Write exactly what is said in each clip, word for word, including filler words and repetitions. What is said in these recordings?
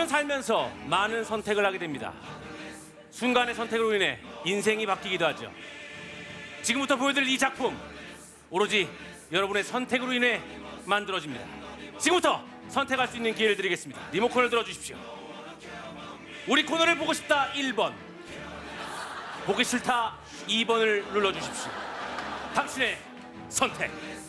우리는 살면서 많은 선택을 하게 됩니다. 순간의 선택으로 인해 인생이 바뀌기도 하죠. 지금부터 보여드릴 이 작품 오로지 여러분의 선택으로 인해 만들어집니다. 지금부터 선택할 수 있는 기회를 드리겠습니다. 리모컨을 들어주십시오. 우리 코너를 보고 싶다 일 번, 보기 싫다 이 번을 눌러주십시오. 당신의 선택.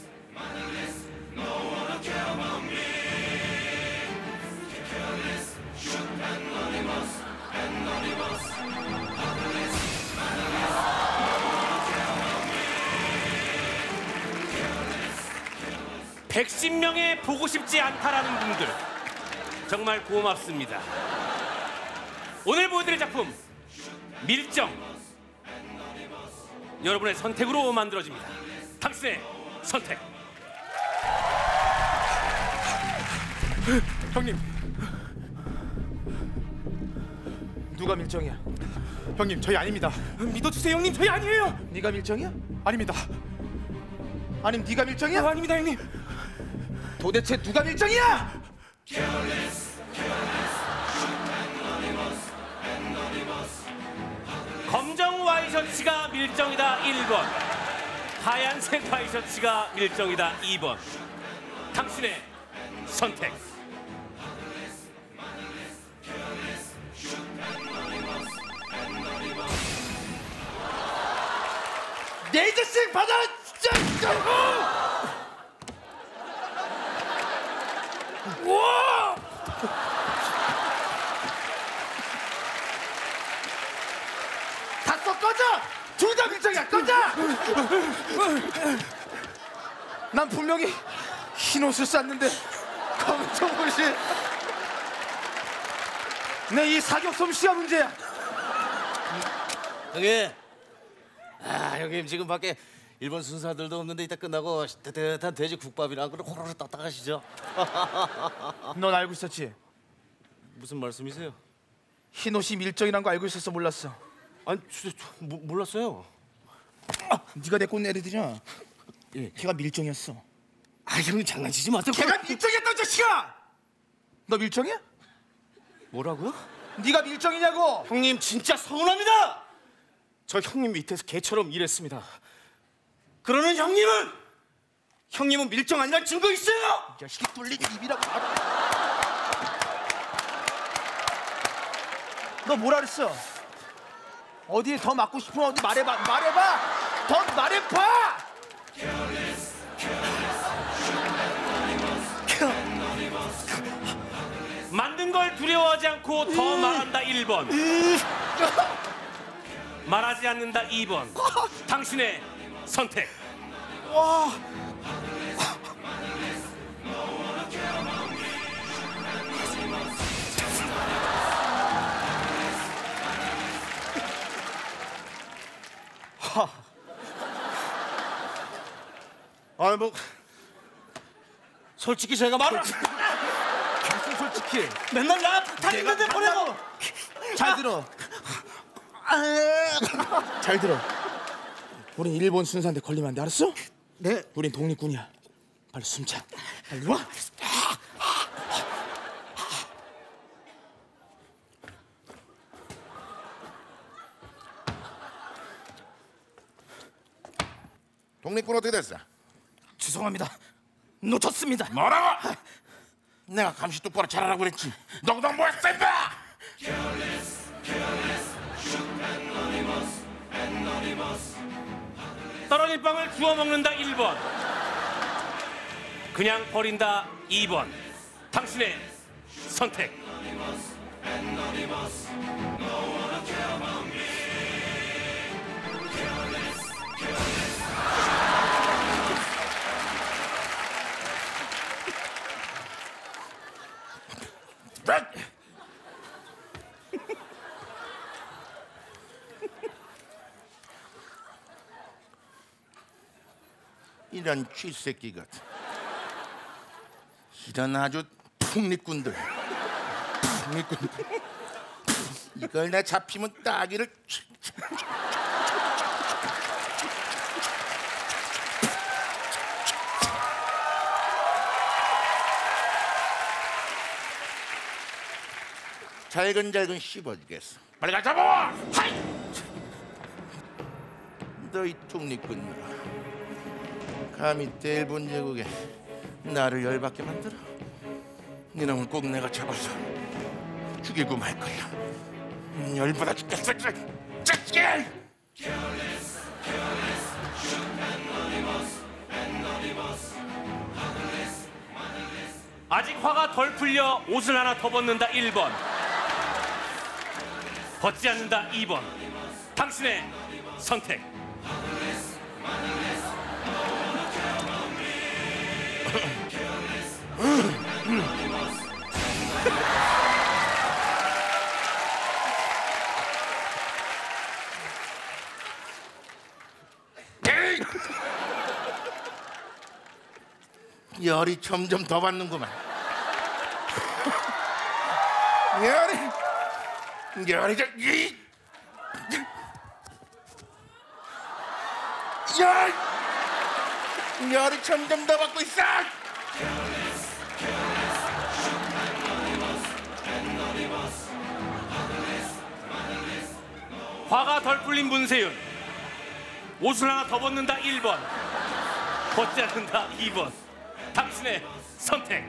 백십 명의 보고 싶지 않다라는 분들 정말 고맙습니다. 오늘 보여드릴 작품 밀정, 여러분의 선택으로 만들어집니다. 당신의 선택. 형님, 누가 밀정이야? 형님, 저희 아닙니다. 믿어주세요 형님, 저희 아니에요. 네가 밀정이야? 아닙니다. 아님 네가 밀정이야? 어, 아닙니다 형님. 도대체 누가 밀정이야? 검정 와이셔츠가 밀정이다 일 번, 하얀색 와이셔츠가 밀정이다 이 번. 당신의 선택. 레이저씩 받아라 진짜! 우와! 다 써 꺼져! 둘 다 밀정이야 꺼져! 난 분명히 흰 옷을 쌌는데 검정 옷이 내 이 사격 솜씨가 문제야. 형님, 아 형님 지금 밖에 일본 순사들도 없는데 이따 끝나고 따뜻한 돼지 국밥이랑 그걸 호로로 떴다 가시죠. 넌 알고 있었지? 무슨 말씀이세요? 흰 옷이 밀정이란 거 알고 있었어 몰랐어? 아니 진짜 저, 모, 몰랐어요. 아, 네가 내 꽃 내리더냐? 예. 걔가 밀정이었어. 아 형님 장난치지 마세요. 걔가 밀정이었다 이 자식아! 너 밀정이야? 뭐라고요? 네가 밀정이냐고! 형님 진짜 서운합니다. 저 형님 밑에서 개처럼 일했습니다. 그러는 형님은 형님은 밀정 아니란 증거 있어요. 이 자식이 뚫린 입이라고. 너 뭐라 그랬어? 어디에 더 맞고 싶으면 어디 말해봐. 말해봐. 더 말해봐. 만든 걸 두려워하지 않고 더 말한다 일 번, 말하지 않는다 이 번. 당신의 선택. 와. 하. 아니 뭐 솔직히 제가 말을 무슨 솔직히 맨날 나 다니는데 보내고. 잘 들어. 잘 들어. 우린 일본 순사한테 걸리면 안 돼, 알았어? 네. 우린 독립군이야. 빨리 숨자. 빨리 와. 독립군 어떻게 됐어? 죄송합니다. 놓쳤습니다. 뭐라고? 내가 감시 똑바로 잘하라고 그랬지. 너도 뭐 했어 임마! 떨어진 빵을 주워 먹는다 일 번, 그냥 버린다 이 번. 당신의 선택. 이런 쥐새끼 같은, 이런 아주 풍립꾼들, 풍립꾼들. 이걸 내 잡히면 따기를. 잘근잘근 씹어주겠어. 빨리 가 잡아! 하이! 너희 독립군녀, 감히 델본 제국에 나를 열받게 만들어? 이놈은 꼭 내가 잡아서 죽이고 말 거야. 음, 열받아 죽겠어. 자식이! 아직 화가 덜 풀려 옷을 하나 더 벗는다 일 번. 벗지 않는다 이 번. 당신의 선택. 열이 점점 더 받는구만. 열이 열이 저 이. 열 열이 점점 더 받고 있어. 화가 덜 풀린 문세윤. 옷을 하나 더 벗는다 일 번. 벗지 않는다 이 번. 당신의 선택.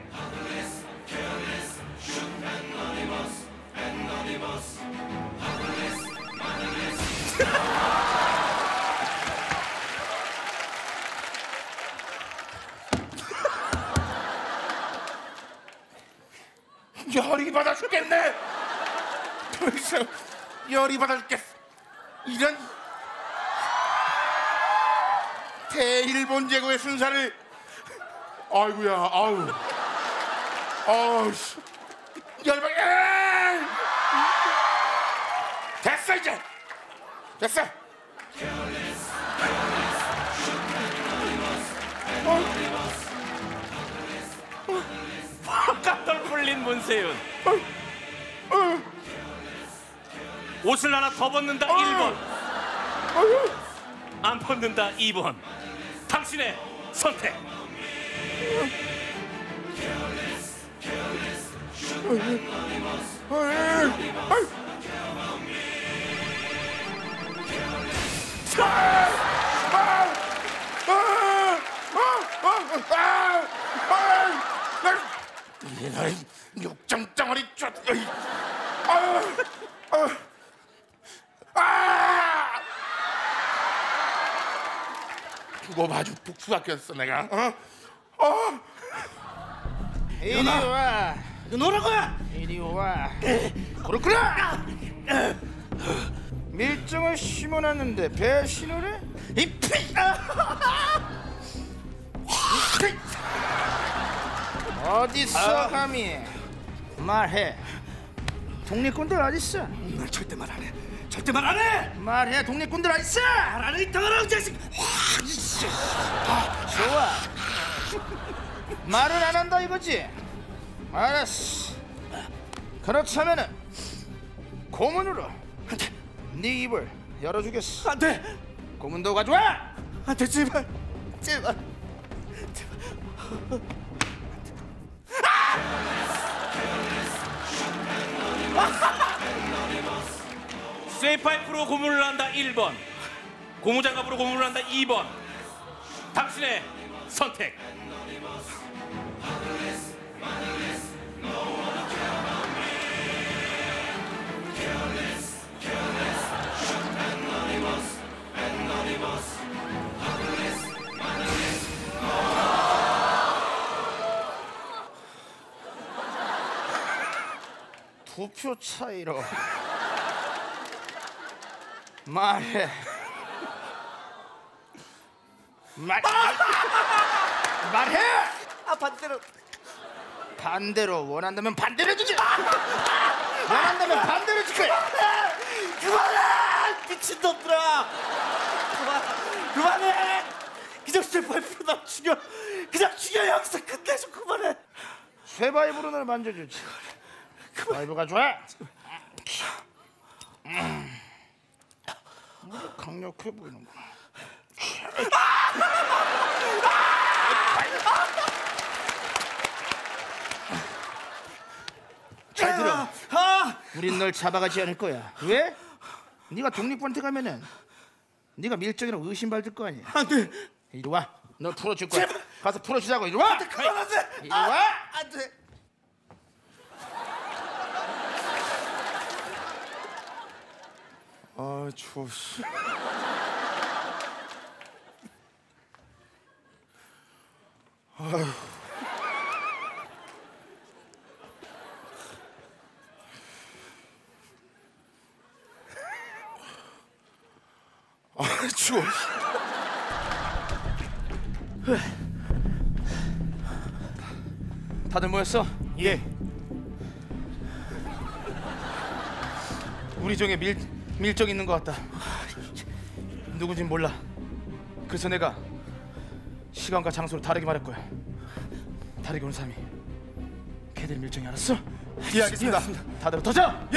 열이 받아 죽겠네. 벌써 열이 받아 죽겠어. 이런 대일본 제국의 순사를. 아이고야, 아우, 아우, 씨. 열받. 됐어 이제. 됐어. 화가 덜 풀린 문세윤. 옷을 하나 더 벗는다 일 번. 안 벗는다 이 번. 당신의 선택. 이런 육정덩어리 쫓. 두고 봐주 복수학교였어 내가. 어? 어? 이리 와. 이거 너라고야. 이리 와. 그렇구나. 밀정을 심어놨는데 배신을 해? 이 피! 어딨어 감히? 말해. 독립군들 어딨어? 난 절대 말 안 해. 절대 말 안 해. 말해. 독립군들 어딨어? 말안 해. 이 더러운 자식. 좋아. 말을 안 한다 이거지? 알았어. 그렇다면은 고문으로 네 입을 열어주겠어. 안 돼. 고문도 가져와. 안 돼. 제발. 제발. 쇠파이프로 고문을 한다 일 번. 고무장갑으로 고문을 한다 이 번. 당신의 선택. 두 표 차이로 말해. 말 말해. 아 반대로. 반대로 원한다면 반대로 해주지. 원한다면 반대로 해줄 거야. 그만해. 미친놈들아. 그만. 그만해. 그냥 쇠파이프로 나 죽여. 그냥 죽여. 여기서 끝내 좀 그만해. 쇠바이브로 널 만져주지. 바이브가 좋아. 음. 강력해 보이는구나. 잘 들어. 아, 우린 널 잡아가지 않을 거야. 왜? 네가 독립부한테 가면은 네가 밀정이라고 의심받을 거 아니야. 안 돼. 이리 와. 너 풀어줄 거야. 가서 풀어주자고. 이리 와. 그만하세요. 이리 와. 안 돼. 아 추워. 씨. 아 추워. 다들 모였어? 예. 우리 중에 밀 밀정 있는 것 같다. 누군진 몰라. 그래서 내가 시간과 장소를 다르게 말할 거야. 다르게 온 사람이 걔들 밀정이 알았어? 예 알겠습니다. 다들 터져. 예.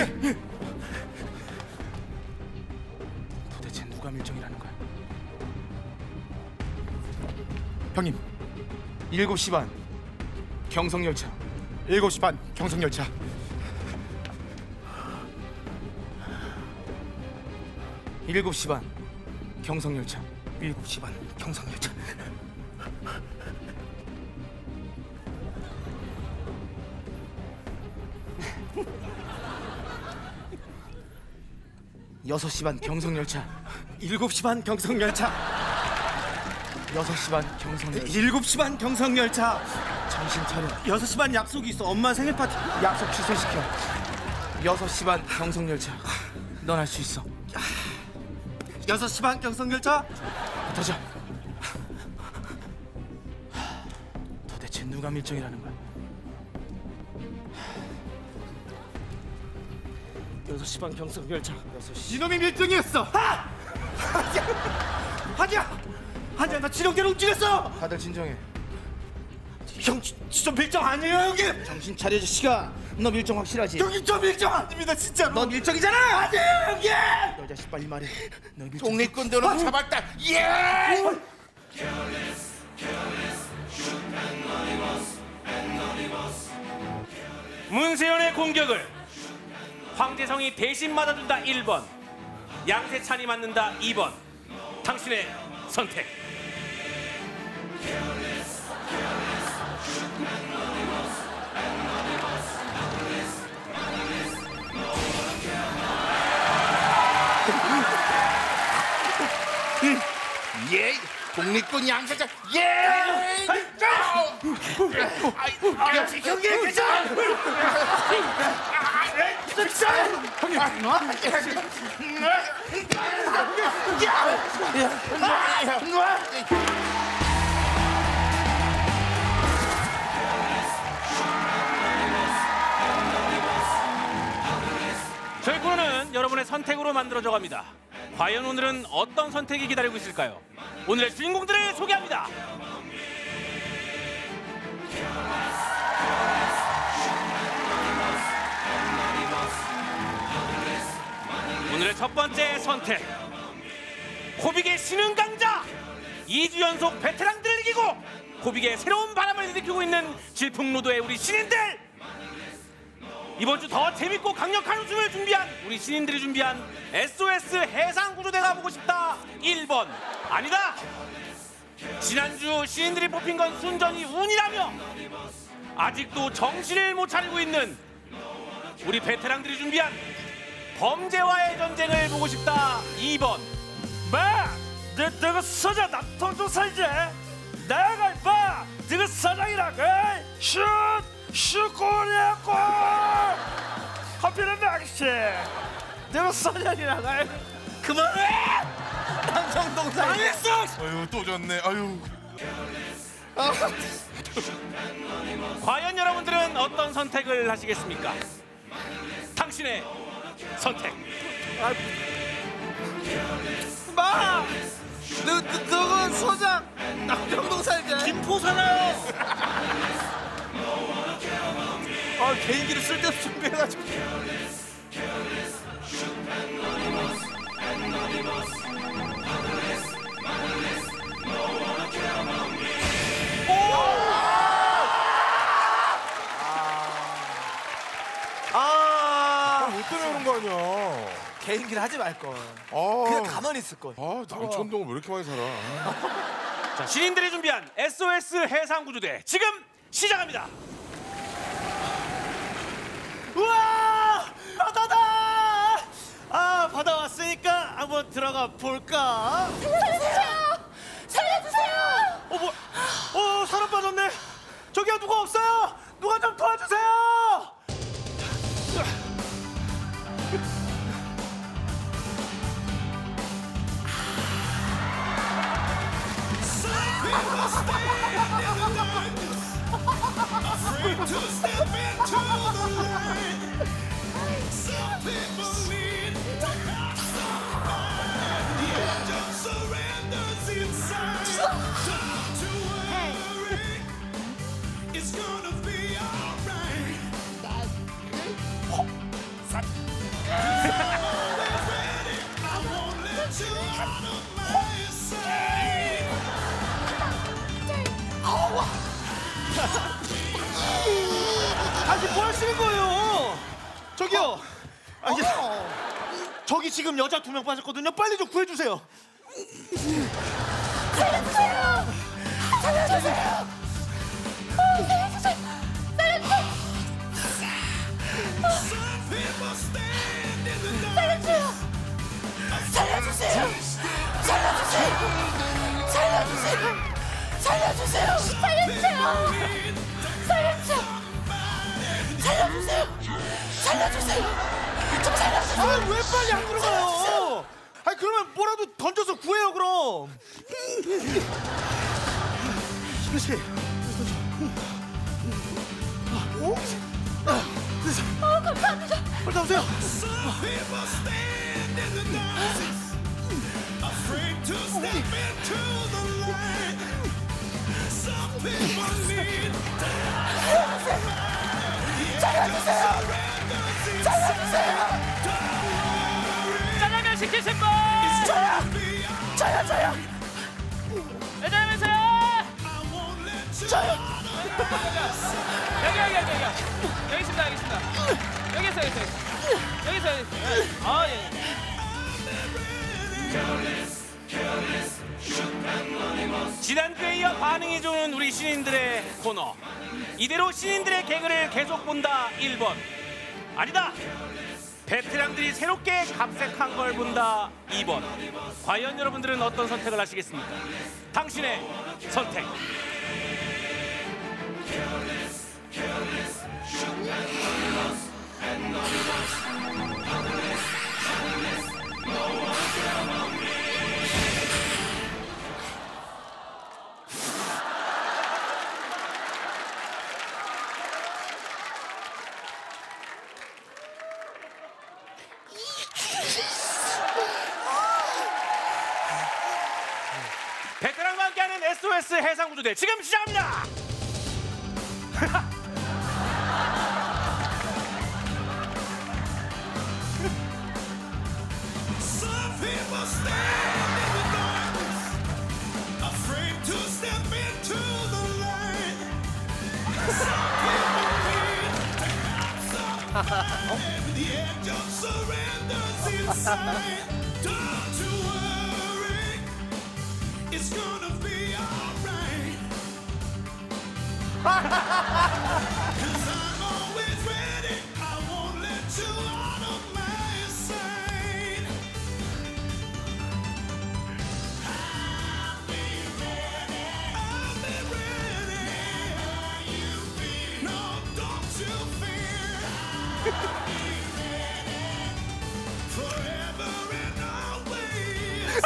도대체 누가 밀정이라는 거야? 형님 일곱 시 반 경성열차. 일곱 시 반 경성열차. 일곱 시 반 경성열차. 일곱 시 반 경성열차. 여섯 시 반 경성열차. 일곱 시 반 경성열차. 여섯 시 반 경성열차. 일곱 시 반 경성열차. 정신 차려. 여섯 시 반 약속이 있어. 엄마 생일 파티. 약속 취소시켜. 여섯 시 반 경성열차. 넌 할 수 있어. 여섯 시 반 경성열차. 터져. 도대체 누가 밀정이라는 거야? 여섯 시 반 경성열차. 이놈이 밀정이었어. 아니야. 아니야. 나 지령대로 움직였어. 다들 진정해. 형 지- 진짜 밀정 아니에요 형님. 정신 차려 자식아. 너 밀정 확실하지? 형님 저 밀정 아닙니다 진짜로. 너 밀정이잖아. 아니에요 형님. 너 자식 빨리 말해. 너 밀정. 독립군대로 잡았다. 예. 문세윤의 공격을 황재성이 대신 맞아준다 일 번, 양세찬이 맞는다 이 번. 당신의 선택. 예. 독립군 양세찬. 예. 아, 형님 그죠? 저희 코너는 여러분의 선택으로 만들어져 갑니다. 과연 오늘은 어떤 선택이 기다리고 있을까요? 오늘의 주인공들을 소개합니다. 오늘의 첫 번째 선택. 코빅의 신흥 강자, 이 주 연속 베테랑들을 이기고 코빅의 새로운 바람을 일으키고 있는 질풍노도의 우리 신인들. 이번 주 더 재밌고 강력한 웃음을 준비한 우리 신인들이 준비한 에스오에스 해상구조대가 보고 싶다 일 번. 아니다, 지난주 신인들이 뽑힌 건 순전히 운이라며 아직도 정신을 못 차리고 있는 우리 베테랑들이 준비한 범죄와의 전쟁을 보고 싶다 이 번. 마! 너, 너가 서자 남통조사 이제 내가 마! 너가 서장이라고 슛! 슛 골이야 골! 커피는 아저씨 너가 서장이라고 그만해. 남성동사 망했어. 아유 또 졌네. 아유. 과연 여러분들은 어떤 선택을 하시겠습니까? 당신의 선택. 마! 너, 너, 너가 서장 남정동 살자. 김포사나요. 아 개인기를 쓸데없이 준비해가지고. 아, 때문에 그런 거 아니야. 개인기를 하지 말걸. 아, 그냥 가만히 있을걸. 아, 남천동을 왜 이렇게 많이 살아? 자, 신인들이 준비한 에스오에스 해상구조대 지금 시작합니다. 우와! 바다다! 아, 바다 왔으니까 한번 들어가 볼까? 살려주세요! 살려주세요! 어, 뭐? 어, 사람 빠졌네. 저기요, 누가 없어요? 누가 좀 도와주세요! 아니, 뭐 하시는 거예요? 저기요. 아니, 저기 지금 여자 두 명 빠졌거든요. 빨리 좀 구해주세요. 살려주세요! 살려주세요! 어, 살려주세요! 살려주세요! 살려주세요! 살려주세요! 살려주세요! 살려주세요! 살려주세요! 살려주세요! 살려주세요! 살려주세요! 좀 살려주세요! 아, 왜 빨리 안 들어가요? 아니, 그러면 뭐라도 던져서 구해요, 그럼. 그렇지. 오? 어, 감사합니다. 빨리 나오세요. 짜장면 시키실 분! 저요! 저요, 저요! 짜장면세요! 저요! 여기 여기 여기 여기 여기 있습니다 여기 있습니다 여기 있어 여기 있어 여기 있어 여기 있어 아 예. 지난주에 이어 반응이 좋은 우리 신인들의 코너 이대로 신인들의 개그를 계속 본다 일 번 아니다 베테랑들이 새롭게 각색한 걸 본다 이 번 과연 여러분들은 어떤 선택을 하시겠습니까? 당신의 선택 베테랑과 함께하는 에스오에스 해상구조대 지금 시작합니다. It's gonna be alright. Cause I'm always ready. I won't let you out of my sight. I'll be ready. I'll be ready. Will you be? No, don't you fear. I'll be ready. Forever and always.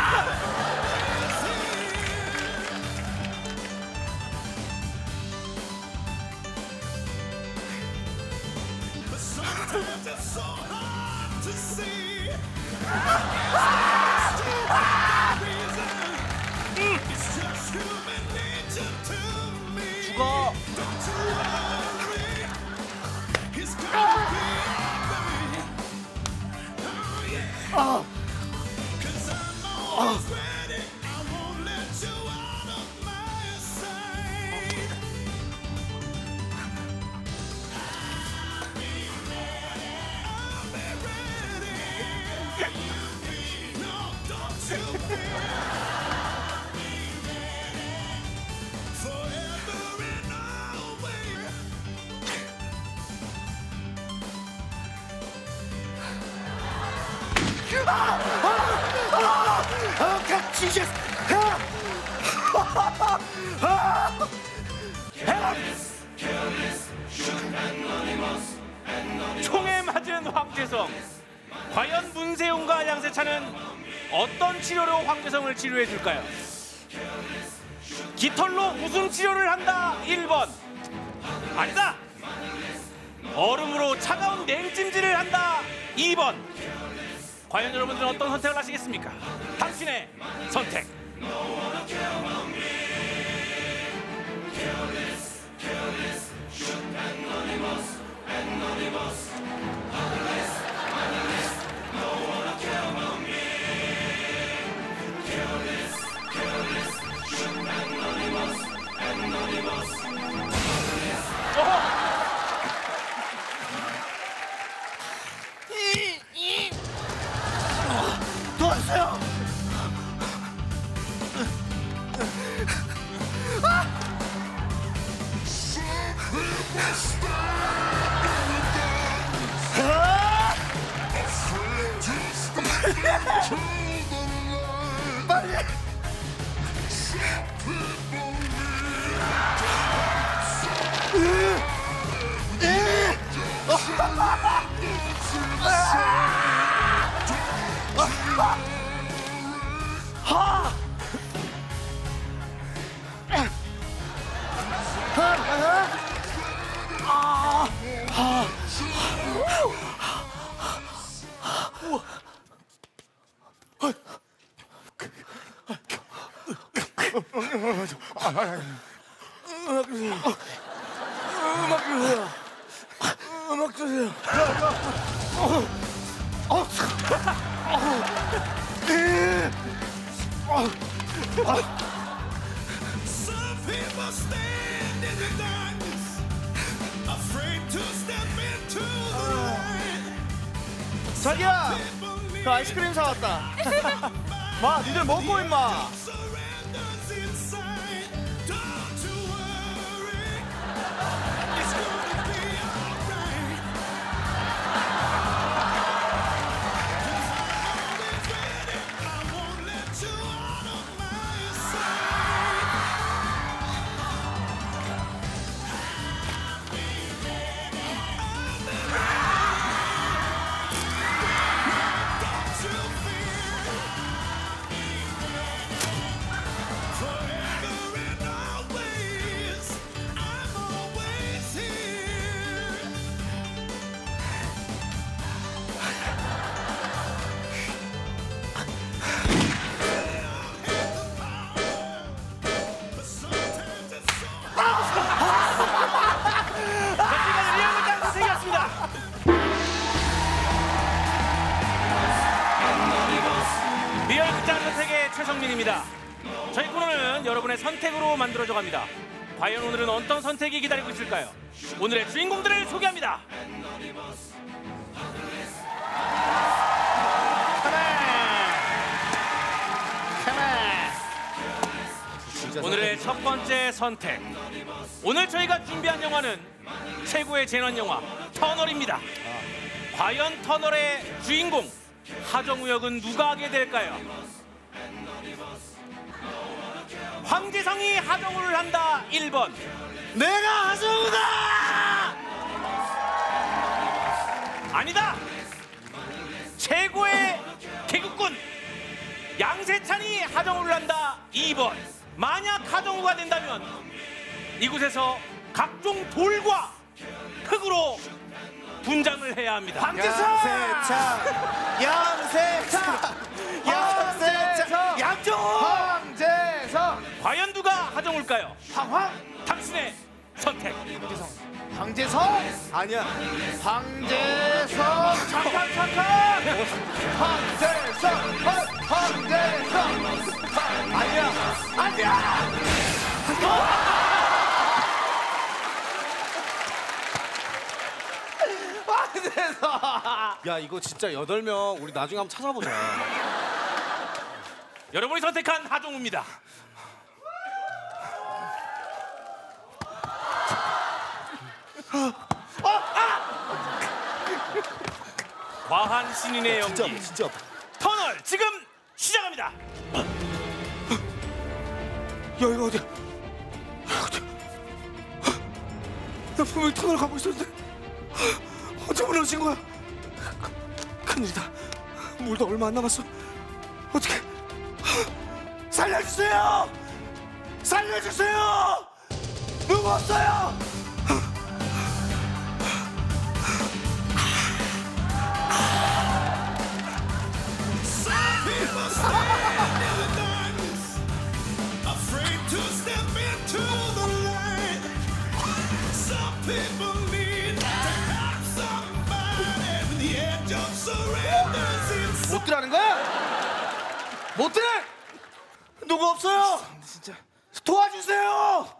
Sometimes it's so hard to see. It's just human nature to me. 죽어. Don't you worry. It's gonna be alright. Oh yeah. Cause I'm always ready. I won't let you out of my sight. I'll be ready. I'll be 총에 맞은 황재성. 과연 문세윤과 양세찬은 어떤 치료로 황재성을 치료해 줄까요? 깃털로 무슨 치료를 한다. 일 번. 아니다. 얼음으로 차가운 냉찜질을 한다. 이 번. 과연 여러분들은 어떤 선택을 하시겠습니까? 당신의 선택. 도와주세요. 빨리. 음악 주세요. 음악 주세요. Some people stand in the darkness, afraid to step into the light. 자기야, 그 아이스크림 사왔다. 마, 니들 먹고 임마. Surrenders inside. Don't you worry, it's gonna be alright. 'Cause I'm always ready. I won't let you out of my sight. Don't you fear. Forever and always, I'm always here. But sometimes it's so 지금까지 리얼 짱 선생이었습니다. 리얼 극장 선택의 최성민입니다. 저희 코너는 여러분의 선택으로 만들어져 갑니다. 과연 오늘은 어떤 선택이 기다리고 있을까요? 오늘의 주인공들을 소개합니다. 오늘의 첫 번째 선택. 오늘 저희가 준비한 영화는 최고의 재난 영화 터널입니다. 과연 터널의 주인공 하정우 역은 누가 하게 될까요? 황재성이 하정우를 한다. 일 번. 내가 하정우다. 아니다. 최고의 개그꾼 양세찬이 하정우를 한다. 이 번. 만약 하정우가 된다면 이곳에서 각종 돌과 흙으로 분장을 해야 합니다. 양세찬, 양세찬, 양세찬, 양정호, 황재성. 과연 누가 하정우일까요? 황황, 당신의 선택. 황재성. 아니야. 황재성. 잠깐 잠깐. 황재성. 황, 황재성. 아니야. 아니야. 황재성. 야 이거 진짜 여덟 명 우리 나중에 한번 찾아보자. 여러분이 선택한 하정우입니다. 과한 신인의 연기. 진짜 진짜. 터널 지금 시작합니다. 여기가 어디야? 어디야? 나 분명히 터널 가고 있었는데 언제 무너진 거야? 큰- 큰일이다. 물도 얼마 안 남았어. 어떻게? 살려주세요! 살려주세요! 누구 없어요? People stand in the darkness, afraid to step into the light. Some people need to have somebody when the edge of surrender seems 못 들어가는 거야? 못 들어? 누구 없어요? 진짜. 도와주세요!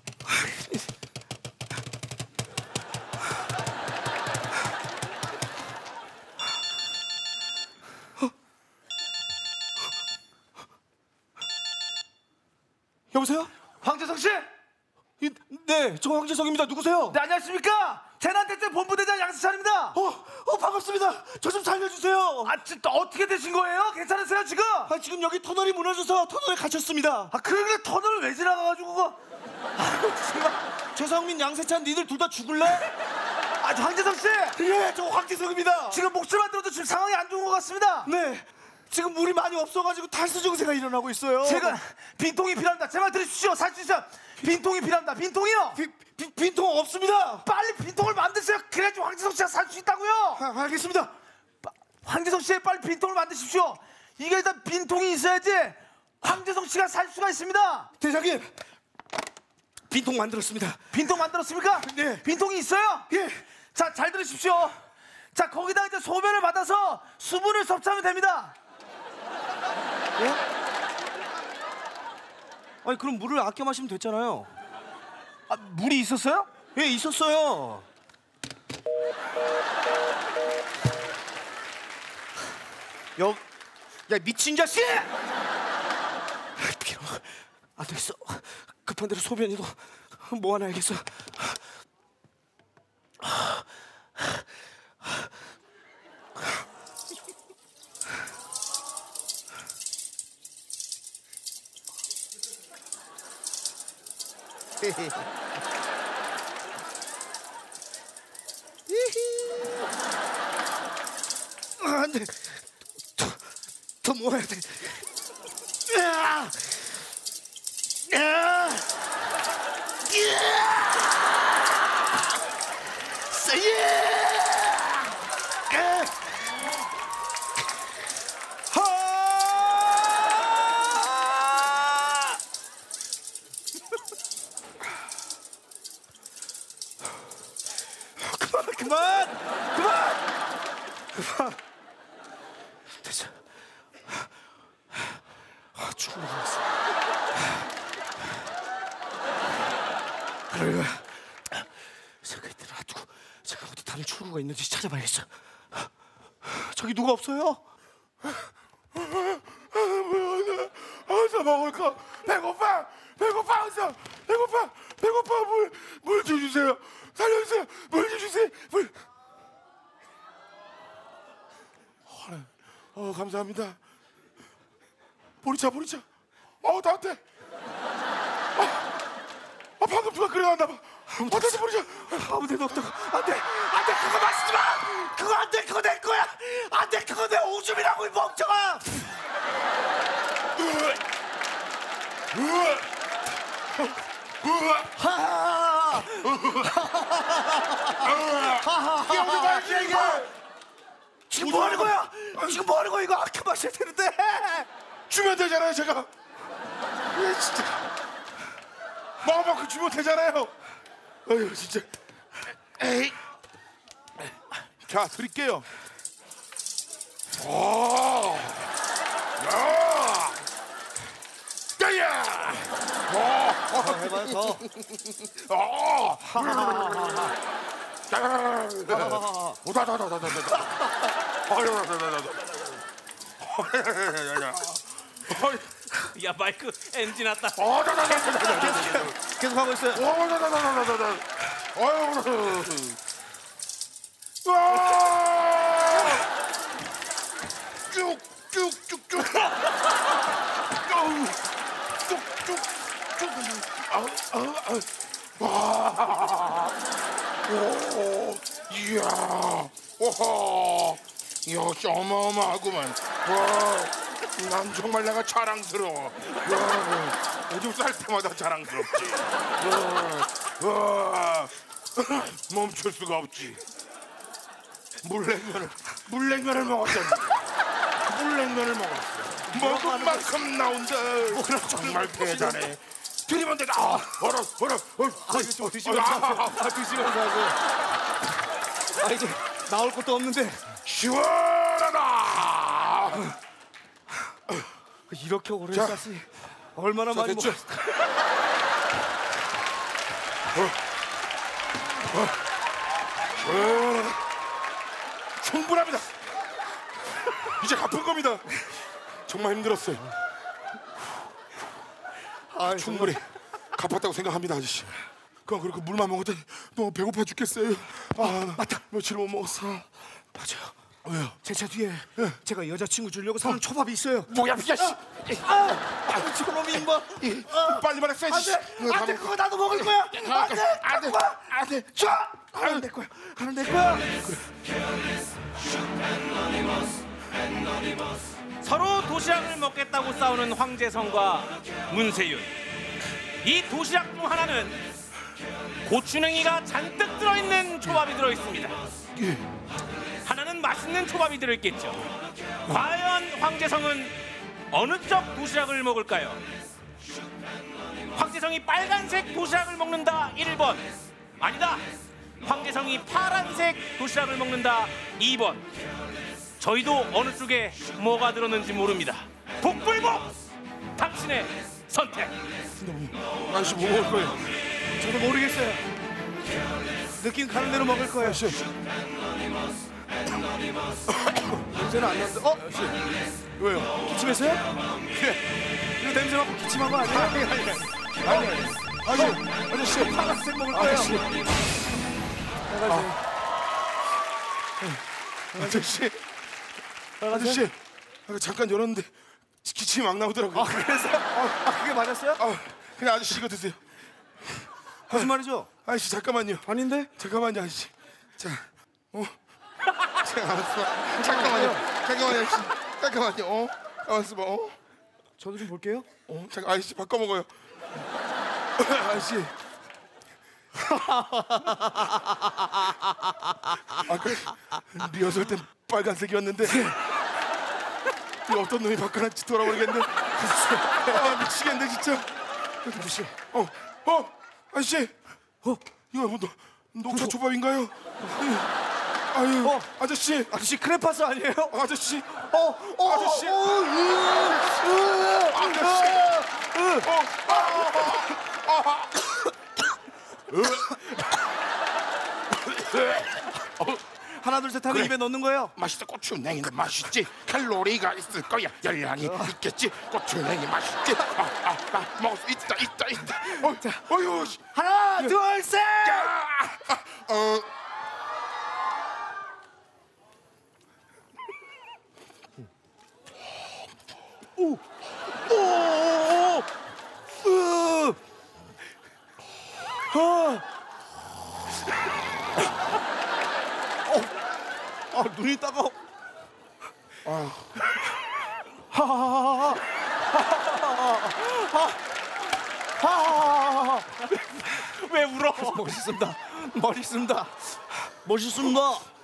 여보세요? 황재성 씨? 이, 네, 저 황재성입니다. 누구세요? 네, 안녕하십니까? 재난대책 본부대장 양세찬입니다. 어, 어 반갑습니다. 저 좀 살려주세요. 아, 진짜 어떻게 되신 거예요? 괜찮으세요 지금? 아, 지금 여기 터널이 무너져서 터널에 갇혔습니다. 아, 그러게 터널을 왜 지나가가지고 그거? 최상민, 양세찬, 니들 둘 다 죽을래? 아, 저 황재성 씨, 예, 저 황재성입니다. 지금 목소리만 들어도 지금 상황이 안 좋은 것 같습니다. 네, 지금 물이 많이 없어가지고 탈수 증세가 일어나고 있어요. 제가 빈통이 필요합니다. 제발 들으십시오. 살 수 있어요. 빈통이 필요합니다. 빈통이요. 비, 비, 빈통 없습니다. 빨리 빈통을 만드세요. 그래야지 황재성 씨가 살 수 있다고요. 아, 알겠습니다. 황재성 씨, 빨리 빈통을 만드십시오. 이게 일단 빈통이 있어야지 황재성 씨가 살 수가 있습니다. 대장님, 빈통 만들었습니다. 빈통 만들었습니까? 네. 빈통이 있어요? 예. 자, 잘 들으십시오. 자, 거기다 이제 소변을 받아서 수분을 섭취하면 됩니다. 아니 그럼 물을 아껴 마시면 됐잖아요. 아, 물이 있었어요? 예, 있었어요. 여, 야 미친 자식! 비록 안 되겠어. 급한 대로 소변이도 뭐 하나 알겠어. 아, 안 돼. 더, 더 모아야 돼. 야! 야! 그만, 그만, 그만, 그만. 됐어. 아, 충분히 됐어. 그러면 잠깐 이때 놔두고 제가 어디 다른 출구가 있는지 찾아봐야겠어. 저기 누가 없어요? 어디서 먹을까? 배고파! 배고파! 어디서? 배고파! 배고파! 물! 물 좀 주세요! 살려주세요! 물 좀 주세요! 물! 어, 감사합니다. 보리차, 보리차. 어, 나한테. 아, 아, 방금 누가 그래왔나 봐. 어, 다시 보리차. 아무 데도 없다고. 안 돼, 안 돼, 그거 마시지 마. 그거 안 돼, 그거 내 거야. 안 돼, 그거 내 오줌이라고 이 멍청아. 하하하. 하하하. 지금 뭐 하는 거야? 지금 뭐 하는 거야? 이거 아까 마셔야 되는데. 주면 되잖아요, 제가. 예, 진짜. 마음만큼 주면 되잖아요. 아유, 진짜. 에이. 자, 드릴게요. 오. 야. 야야. 오. 해봐요 더. 오. 오다다다다다다. 야, 마이크 엔진 왔다. 계속 하고 있어요. 쭉쭉쭉쭉 쭉쭉 오, 이야, 오호, 역시 어마어마하구만. 와, 난 정말 내가 자랑스러워. 와, 오줌 쌀 때마다 자랑스럽지. 와, 와, 멈출 수가 없지. 물냉면을, 물냉면을 먹었잖아. 물냉면을 먹었어. 먹은 만큼 나온다. 정말 대단해. 드리면 되다. 아, 얼어, 얼어, 얼어. 아, 이거 좀 드시면서 하세요. 아, 드시면서 하세요. 아, 이제 나올 것도 없는데. 시원하다. 이렇게 오래 자, 쌌으니 얼마나 많이 됐죠? 먹었어. 시원하다. 충분합니다. 이제 갚은 겁니다. 정말 힘들었어요. 아, 충분히 갚았다고 생각합니다, 아저씨. 그냥 그렇게 물만 먹었더니 너무 배고파 죽겠어요. 아, 맞다. 며칠 못 먹었어. 맞아요. 왜요? 제 차 뒤에 제가 여자친구 주려고 사는 초밥이 있어요. 뭐야, 야, 씨. 아, 저놈이 임마. 빨리 말했어야지. 안 돼, 안 돼, 그거 나도 먹을 거야. 안 돼, 안 돼, 갖고 와. 안 돼. 자, 하나는 내 거야. 하나는 내 거야. 서로 도시락을 먹겠다고 싸우는 황재성과 문세윤. 이 도시락 중 하나는 고추냉이가 잔뜩 들어있는 초밥이 들어있습니다. 하나는 맛있는 초밥이 들어있겠죠. 과연 황재성은 어느 쪽 도시락을 먹을까요? 황재성이 빨간색 도시락을 먹는다 일 번, 아니다, 황재성이 파란색 도시락을 먹는다 이 번. 저희도 어느 쪽에 뭐가 들었는지 모릅니다. 복불복! 당신의 선택. 아저씨 뭐 먹을 거예요? 저도 모르겠어요. 느낌 가는 대로 먹을 거예요. 아저씨. 냄새는 안 나는데. 어? 왜요? 기침했어요? 예. 이거 냄새 맡고 기침한 거 아니에요? 아니 아니 아니 아니 아니 아저씨 파란색 먹을 거예요. 아저씨. 아저씨. 아저씨. 아, 잠깐 열었는데 기침이 막 나오더라고요. 아 그래서요? 아 그게 맞았어요? 아, 그냥 아저씨 이거 드세요. 거짓말이죠? 아저씨 잠깐만요. 아닌데? 잠깐만요, 아저씨. 자, 어, 자, 알았어. 잠깐만요, 잠깐만요, 아저씨. 잠깐만요. 어, 알았어, 봐. 어, 저도 좀 볼게요. 어, 잠깐, 아저씨 바꿔 먹어요. 아저씨. 아까 리허설 땐 빨간색이었는데 이 어떤 놈이 바꿔놨지 돌아버리겠네. 아, 미치겠네 진짜. 아저씨. 어, 어, 아저씨. 어, 이거 뭐 녹- 녹차 초밥인가요? 아유, 어. 아저씨. 아저씨 크레파스 아니에요? 아저씨. 어, 어, 아저씨. 어, 어, 으, 으, 아저씨. 으. 하나 둘 셋 하면 그래. 입에 넣는 거예요. 맛있어. 고추냉이는 맛있지. 칼로리가 있을 거야. 열량이 있겠지. 고추냉이 맛있지. 아, 아, 아, 먹을 수 있다, 있다, 있다. 어, 어휴, 씨. 하나 둘 셋. 야, 아, 어. 오, 오, 으, 아, 어, 아 눈이 따가워. 아, 하하하하. 하하하하. 왜 울어? 멋있습니다. 멋있습니다. 멋있습니다.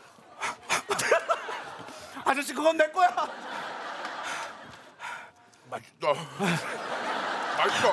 아저씨 그건 내 거야. 맛있다. 맛있다.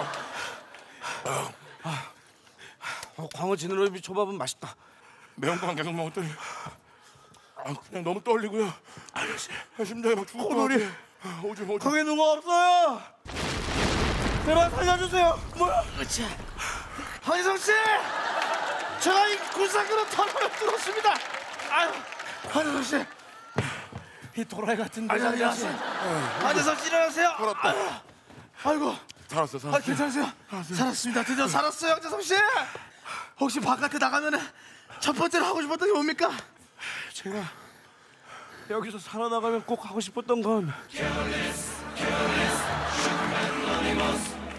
어, 광어 지느러미 초밥은 맛있다. 매운 거만 계속 먹었더니 아, 그냥 너무 떨리고요. 아, 심장이 막 죽을 것 코놀이. 같아. 아, 오줌 오줌. 거기 누가 없어요. 제발 살려주세요. 뭐야? 한희성 씨, 제가 이 굴삭기로 털을 뚫었습니다. 아유, 한희성 씨, 이 도라이 같은 데 살려주세요. 한희성 씨 일어나세요. 살았다. 아이고, 살았어, 아, 살았어. 괜찮으세요? 살았습니다. 드디어 살았어요, 한희성 씨. 혹시 바깥에 나가면은 첫 번째로 하고 싶었던 게 뭡니까? 제가 여기서 살아나가면 꼭 하고 싶었던 건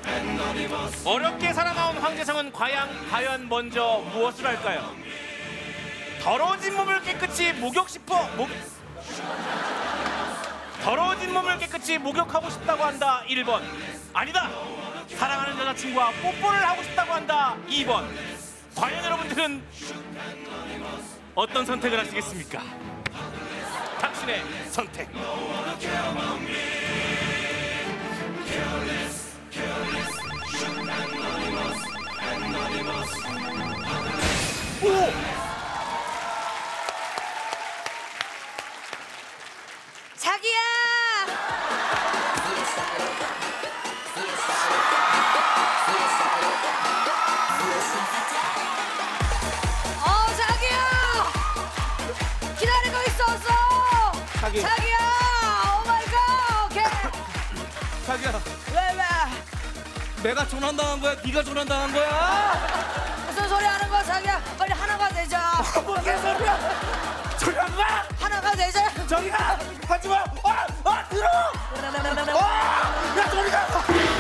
어렵게 살아나온 황재성은 과연 과연 먼저 무엇을 할까요? 더러워진 몸을 깨끗이 목욕 싶어 목 더러워진 몸을 깨끗이 목욕하고 싶다고 한다. 일 번. 아니다. 사랑하는 여자친구와 뽀뽀를 하고 싶다고 한다. 이 번. 과연 여러분들은 어떤 선택을 하시겠습니까? 당신의 선택. 자기야. 어 자기야. 기다리고 있었어. 자기. 자기야. 오 마이 갓. 오케이. 자기야, 왜 왜? 내가 조난당한 거야? 네가 조난당한 거야? 무슨 소리 하는 거야 자기야? 빨리 하나가 되자. 뭔 개소리야? 저리 안 가! 하나가 되자. 저리 가! 하지 마! 아! 아! 들어! 아! 야, 저리 가!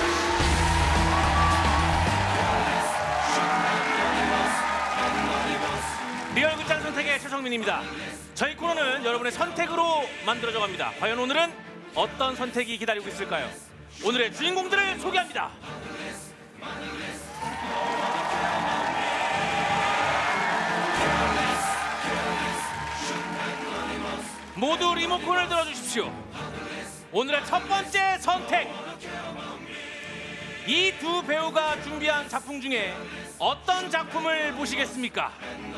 리얼 극장 선택의 최성민입니다. 저희 코너는 여러분의 선택으로 만들어져 갑니다. 과연 오늘은 어떤 선택이 기다리고 있을까요? 오늘의 주인공들을 소개합니다. 모두 리모컨을 들어주십시오. 오늘의 첫 번째 선택. 이 두 배우가 준비한 작품 중에 어떤 작품을 보시겠습니까?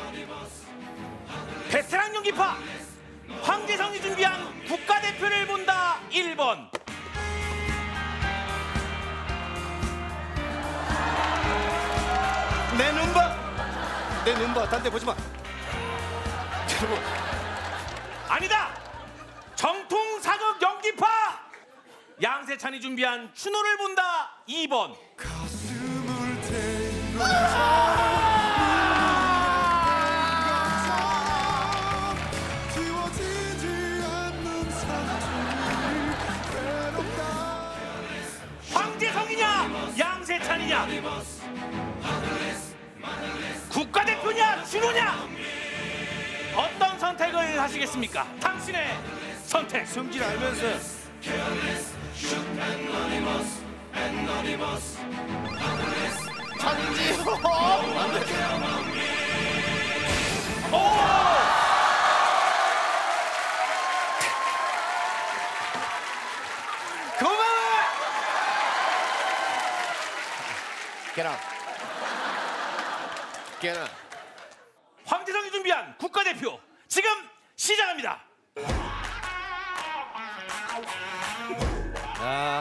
베테랑 연기파 황재성이 준비한 국가대표를 본다. 일 번. 내 눈 봐! 내 눈 봐! 딴 데 보지 마! 여러분, 아니다. 정통 사극 연기파 양세찬이 준비한 추노를 본다. 이 번. 황재성이냐 양세찬이냐, 국가대표냐 추노냐, 어떤 선택을 하시겠습니까? 당신의 선택. 성질 알면서 천지호. 깨라 깨라 황재성이 준비한 국가대표 지금 시작합니다. 야,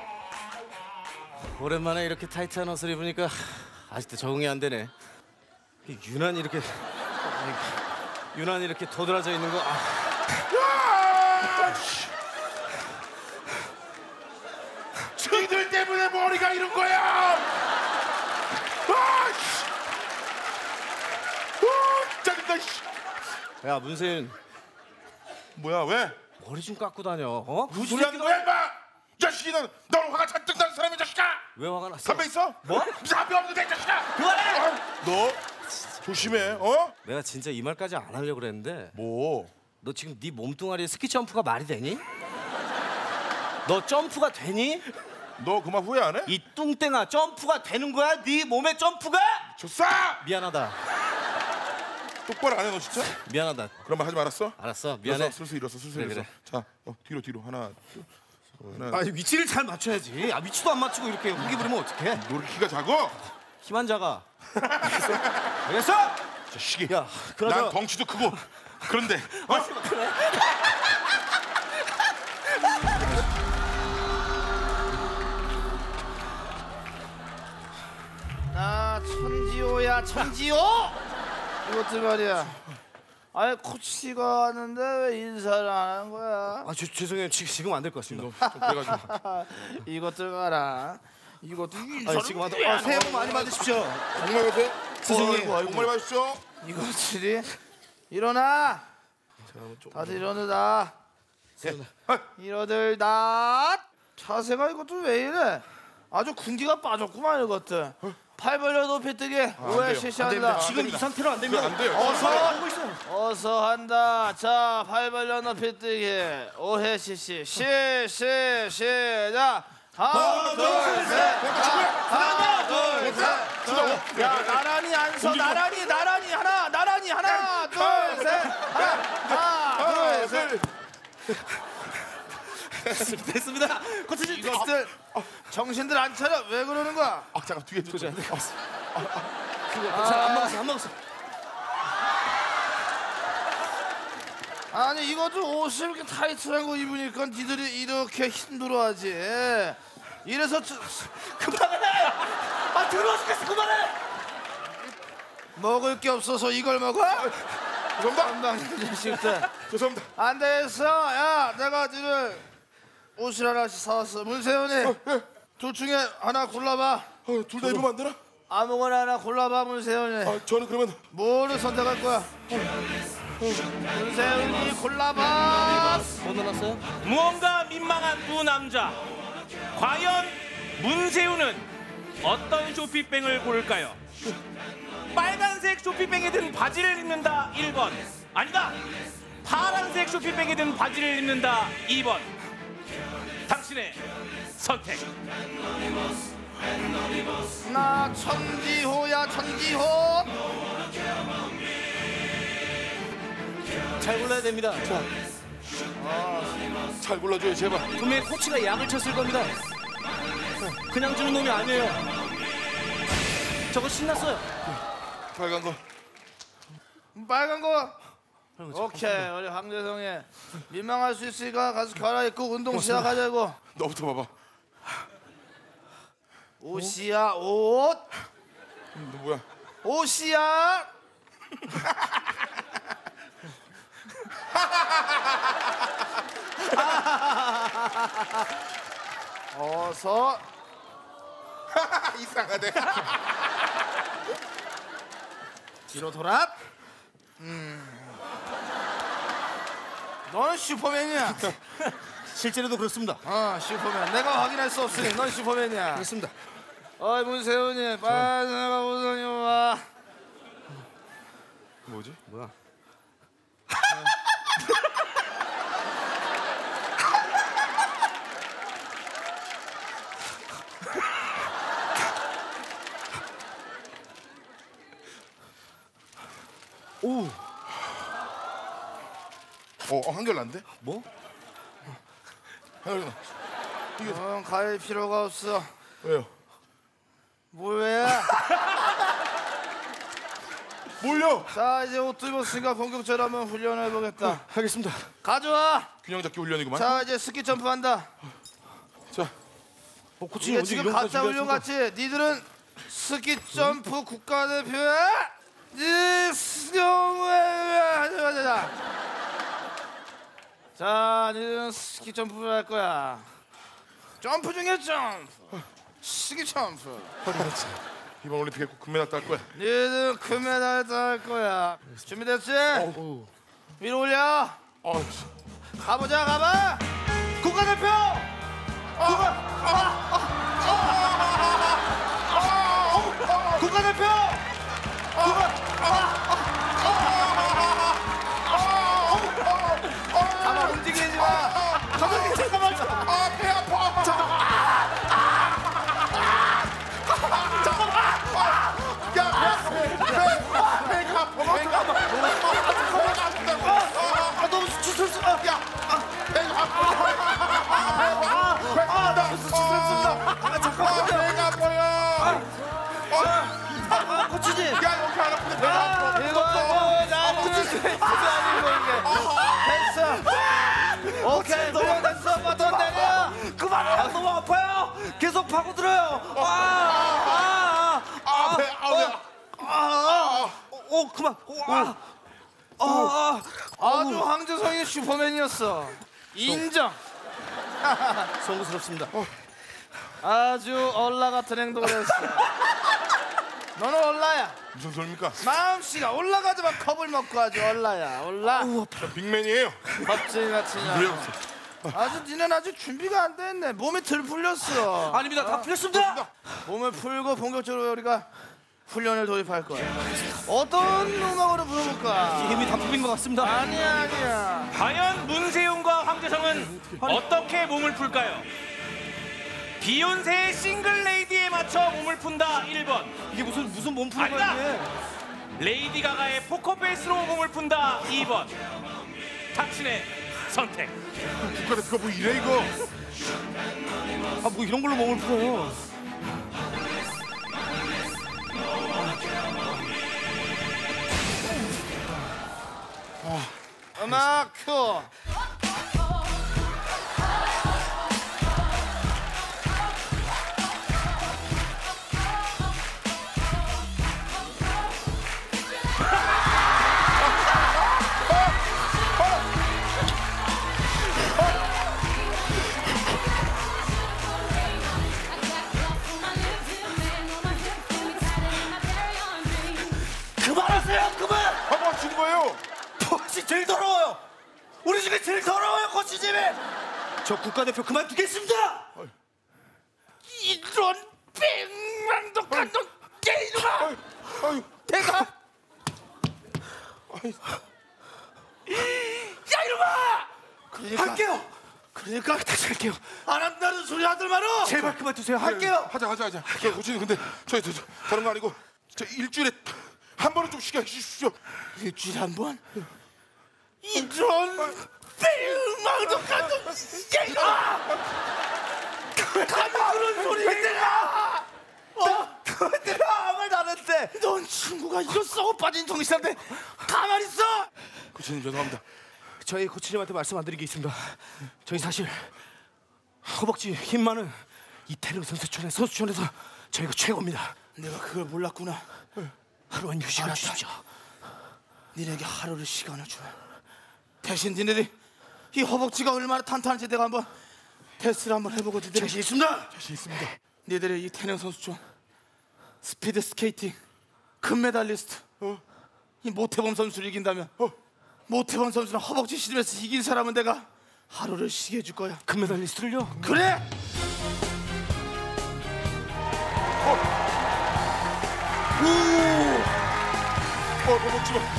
오랜만에 이렇게 타이트한 옷을 입으니까 아직도 적응이 안 되네. 이 유난히 이렇게 유난히 이렇게 도드라져 있는 거. 아. 저희들 때문에 머리가 이런 거야. 아, 씨. 아, 짜증나. 씨. 야, 문세윤, 뭐야 왜? 머리 좀 깎고 다녀. 어? 무슨 소리 하는 거야 임마? 자식이 넌, 넌 화가 잔뜩 난 사람이 자식아. 왜 화가 났어? 담배 있어? 뭐? 담배 없는데 이 자식아. 그만해! 어, 너 조심해. 어? 내가 진짜 이 말까지 안 하려고 그랬는데 뭐? 너 지금 네 몸뚱아리에 스키 점프가 말이 되니? 너 점프가 되니? 너 그만 후회 안 해? 이 뚱땡아, 점프가 되는 거야? 네 몸에 점프가? 좋싸. 미안하다. 똑바로 안 해 너 진짜? 미안하다. 그런 말 하지 말았어? 알았어, 미안해. 일어서, 슬슬 일어서 슬슬 그래, 일어서. 자, 어, 뒤로 뒤로 하나. 둘, 하나. 아니, 위치를 잘 맞춰야지. 아, 위치도 안 맞추고 이렇게 후기 부리면 어떡해? 너 이렇게 키가 작어? 힘한 자가. 알겠어? 알겠어? 자식이. 야, 그러자. 난 덩치도 크고. 그런데 어? 그래. 아 천지호야 천지호. 이것들 말이야. 아니 코치가 왔는데 왜 인사를 안 하는 거야? 아, 저, 죄송해요. 지금, 지금 안 될 것 같습니다. 좀 그래가지고. 이것들 봐라. 이것도 아니, 인사를 지금 와도 왜 아, 안 새해 복 하는 많이 거야? 받으십시오. 정말 가세요? 스승님. 아이고, 아이고. 정말 받으십시오. 이것들이 일어나. 다들 일어나다. 아, 이러들 다. 자세가 이것도 왜 이래? 아주 군기가 빠졌구만 이것들. 팔 벌려 높이 뛰기 오해 실시한다. 지금 이 상태로 안 되면 안 돼요. 어서 어서 한다. 자, 팔 벌려 높이 뛰기 오해 실시 시시 시작. 하나 둘셋 하나 둘셋 야 나란히 앉서 나란히 나란히 하나 나란히 하나 둘셋 하나 둘셋 됐습니다. 코치님 이것들 정신들 안 차려. 왜 그러는 거야? 아 잠깐 뒤에 뒤에. 안 먹었어 안 먹었어. 아니 이것도 옷을 이렇게 타이트한 거 입으니까 니들이 이렇게 힘들어하지. 이래서 저, 그만해. 아 더러워 죽겠어. 그만해. 먹을 게 없어서 이걸 먹어? 죄송합니다. 건방진 자식들. 죄송합니다. 안 되겠어. 야 내가 니를 옷을 하나씩 사왔어. 문세윤이 둘 중에 하나 골라봐. 어, 둘 다 입으면 안 되나? 아무거나 하나 골라봐 문세윤이. 아 저는 그러면 뭐를 선택할 거야? 문세윤이 골라봐. 뭐 넣었어요? 무언가 민망한 두 남자. 과연 문세윤은 어떤 쇼핑백을 고를까요? 빨간색 쇼핑백에 든 바지를 입는다 일 번. 아니다. 파란색 쇼핑백에 든 바지를 입는다 이 번. 당신의 선택. 나 천지호야 천지호. 잘 골라야 됩니다. 자, 잘 골라줘요 제발. 분명히 코치가 약을 쳤을 겁니다. 그냥 주는 놈이 아니에요. 저거 신났어요. 빨간 거. 빨간 거. 오케이 우리 황재성이 민망할 수 있으니까 가서 갈아입고 운동 시작하자고. 너부터 봐봐. 옷이야 옷. 너 뭐야? 옷이야. 어서 이상하네. 뒤로 돌아. 음. 너는 슈퍼맨이야. 실제로도 그렇습니다. 어 슈퍼맨. 내가 확인할 수 없으니 넌 슈퍼맨이야. 그렇습니다. 어이 문세훈이 빨리 내가 우선이 와. 뭐지? 뭐야? 오. 어 한결 난데? 뭐? 한결 나. 넌 갈 필요가 없어. 왜요? 뭐야? 뭘요? 자 이제 옷도 입었으니까 본격적으로 한번 훈련해 보겠다. 하겠습니다. 가져와. 균형 잡기 훈련이구만. 자 이제 스키 점프 한다. 자. 어, 코치 이게 어디 지금 이런 거 가짜 훈련 준비하십니까? 같이 니들은 스키 점프 국가대표야. 니 스경우야 하자 하자. 자 니들은 스키 점프를 할 거야. 점프 중에 점프. 스키 점프. 허리 다치. 이번 올림픽에 꼭 금메달 딸 거야. 니들 금메달 딸 거야. 준비됐지? 위로 올려. 아, 씨. 가보자 가봐. 국가대표. 국가. 국가대표. 가만 움직이지 마. 가만 잠깐만. 아, 배 아파. 아 너무 수치스럽다. 야. 배가 아파요. 코치님. 야, 이렇게 안 아픈데 배가 아파. 이거 나는 코치님 아니고 이게 됐어. 오케이 너무 됐어. 바톤 내려. 그만해. 아, 너무 아파요. 계속 파고들어요. 아, 아, 아, 아, 배, 아, 배. 아, 오, 그만. 오, 아, 아, 아, 아주 황재성이 슈퍼맨이었어. 인정. 송구스럽습니다. 아주 얼라 같은 행동을 했어. 너는 얼라야. 무슨 소리입니까? 마음씨가 올라가지만 컵을 먹고 아주 얼라야. 얼라. 저 빅맨이에요. 겁쟁이 같은 왜 년. 없어? 아주 니는 아직 준비가 안 됐네. 몸이 덜 풀렸어. 아닙니다. 다 풀렸습니다. 몸을 풀고 본격적으로 우리가 훈련을 도입할 거야. 어떤 음악으로 부르볼까? 힘이 다 풀린 것 같습니다. 아니야 아니야. 과연 문세윤과 황재성은 어떻게 몸을 풀까요? 비욘세의 싱글 레이디에 맞춰 몸을 푼다 일 번. 이게 무슨 무슨 몸 푸는 아니다. 거야 이게? 레이디 가가의 포커페이스로 몸을 푼다 이 번. 당신의 선택. 국가대표가 뭐 이래 이거. 아 뭐 이런 걸로 몸을 풀어요. 음악 큐. 그만하세요. 그만. 아, 뭐 하시는 거예요? 코치 제일 더러워요. 우리 집이 제일 더러워요. 코치 집이. 저 국가대표 그만두겠습니다. 이런 뺑망독한 놈 개이놈아. 아유, 아유. 내가 야 이놈아. 그러니까 할게요. 그러니까 다시 할게요. 안 한다는 소리 하들 말어. 제발 그만두세요. 할게요. 하자 하자 하자. 저 고치님 근데 저, 저, 저 다른 거 아니고 저 일주일에 한 번은 좀 쉬게 해주십시오. 일주일에 한 번? 이런 뺑망독한 놈 개이놈아. 감히 그런 소리 해 내가. 어? 내가 아무 말도 안 했대. 넌 친구가 이거 썩어 빠진 정신한테 가만히 있어. 고치님 죄송합니다. 저희 코치님한테 말씀 안 드린 게 있습니다. 저희 사실 허벅지 힘 많은 이태령 선수촌의 선수촌에서 저희가 최고입니다. 내가 그걸 몰랐구나. 하루만 휴식을 알았다. 주십시오. 니네에게 하루를 시간을 줘. 대신 니네들이 이 허벅지가 얼마나 탄탄한지 내가 한번 테스트를 한번 해보고 니들이 자신 있습니다. 자신 있습니다. 니들의 이 태릉 선수촌 스피드 스케이팅 금메달리스트 어? 이 모태범 선수를 이긴다면 어? 모태범 선수랑 허벅지 씨름에서 이긴 사람은 내가 하루를 쉬게 해줄 거야. 금메달리스트를요? 그래. 어, 어 먹지 마.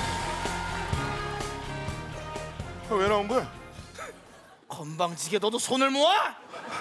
아, 왜 나온 거야? 건방지게 너도 손을 모아.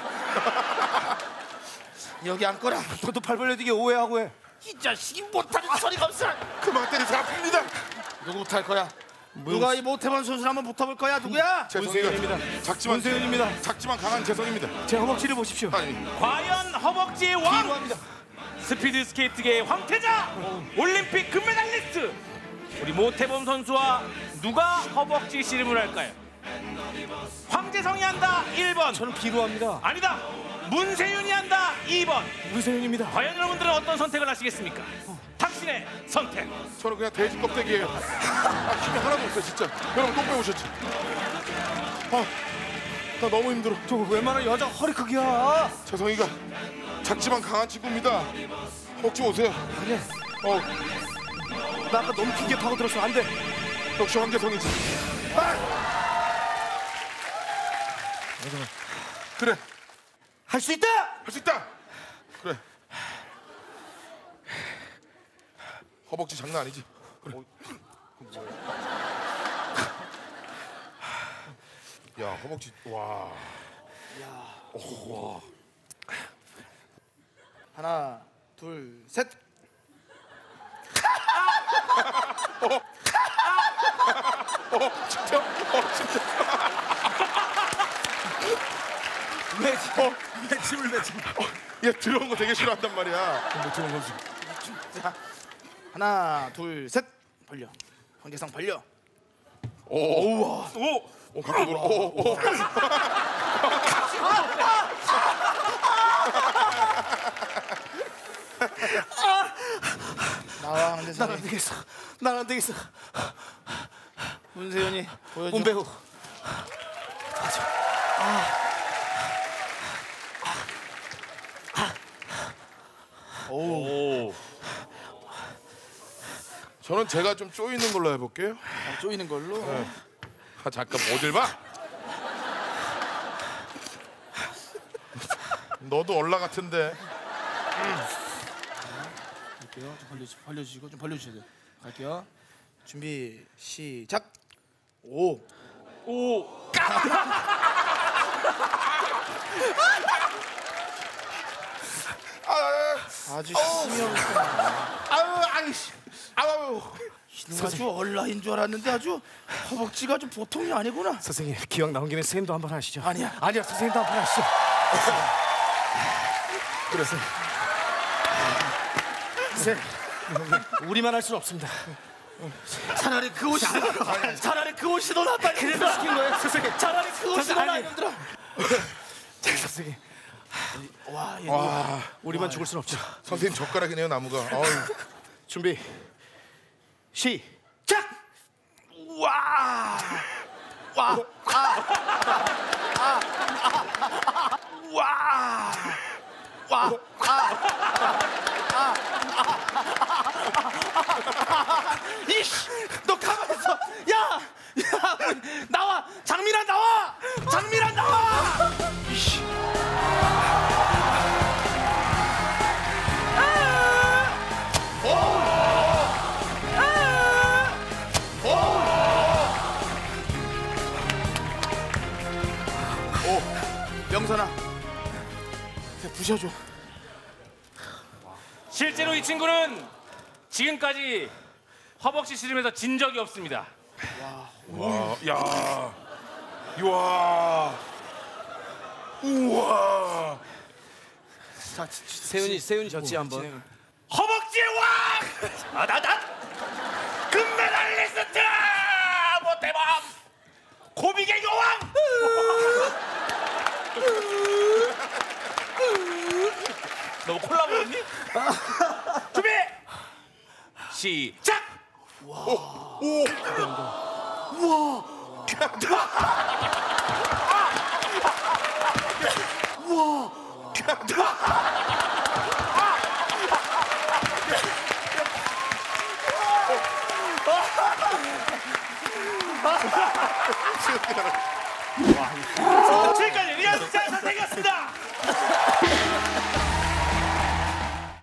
여기 앉거라. 너도 팔 벌려지게 오해하고 해. 이 자식이 못하는 소리가 없어. 그만 때리세요. 아픕니다. 누구부터 할 거야? 누가 이 모태범 선수를 한번 붙어볼 거야? 누구야? 재성입니다. 작지만 문세윤입니다. 작지만 강한 재성입니다. 제 허벅지를 보십시오. 아니 과연 허벅지의 왕 기도합니다. 스피드 스케이트계의 황태자 올림픽 금메달리스트 우리 모태범 선수와 누가 허벅지 씨름을 할까요? 황재성이 한다 일 번. 저는 기도합니다. 아니다. 문세윤이 한다 이 번. 문세윤입니다. 과연 여러분들은 어떤 선택을 하시겠습니까? 당신의 선택. 저는 그냥 돼지 껍데기예요. 아, 힘이 하나도 없어요 진짜. 여러분 똥 빼오셨지? 아, 나 너무 힘들어. 저 웬만한 여자 허리 크기야. 재성이가 작지만 강한 친구입니다. 혹시 오세요. 아니야. 어, 나 아까 너무 기계 파고 들었어. 안 돼. 역시 황재성이지. 아! 그래, 할 수 있다. 할 수 있다. 그래. 허벅지 장난 아니지. 그래. 야, 허벅지 와. 하나, 둘, 셋. 어, 진짜. 어, 진짜. 왜 어, 왜 침을 맺지? 얘 들어온 거 되게 싫어한단 말이야. 모태범 선수. 자, 하나, 둘, 셋. 벌려. 황재성 벌려. 오, 오, 오, 오, 갖고 놀아. 오, 오. 나와 난 황재성. 안 되겠어. 난 안 되겠어. 문세윤이 보여줘. 문배우. 오. 저는 제가 좀 쪼이는 걸로 해볼게요. 아, 쪼이는 걸로. 아, 잠깐 어딜 봐? 너도 얼라 같은데. 갈게요. 좀 벌려 벌려주시고 좀 벌려주셔야 돼요. 갈게요. 준비 시작. 오. 오. 아주 심형사. 아유, 아이씨. 아유. 아주 얼라인 줄 알았는데 아주 허벅지가 좀 보통이 아니구나. 선생님 기왕 나온 김에 선생님도 한번 하시죠. 아니야. 아니야 선생님도 한번 하시죠. 그래서 쌤 우리만 할 수는 없습니다. 차라리 그 옷이 더 차라리 그 옷이 더 낫다. 그래서 시킨 거예요 선생님. 차라리 그 옷이 더 아니. 낫더라. 자 선생님 와, 얘 와, 우리만 죽을 수는 없죠. 선생님 젓가락이네요 나무가. 어이. 준비 시작. 와. 와. 와. 와. 이씨, 너 가만 있어. 야, 야, 나와. 장미란 나와. 장미란 나와. 이씨. 명선아, 부셔줘. 실제로 이 친구는 지금까지 허벅지 씨름에서 진 적이 없습니다. 와, 야. 우와. 우와. 자, 세윤이 세윤이 졌지 한번. 허벅지의 왕! 아다다! 금메달리스트! 모태범! 고비의 여왕! 너 콜라 먹었니? 준비! 시작! 와.